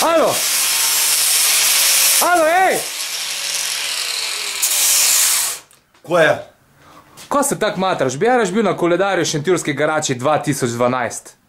Alo! Alo, ej! Ko je? Ko se tak matraš, bi jaraš bil na koledarju Šentjurski garači 2012?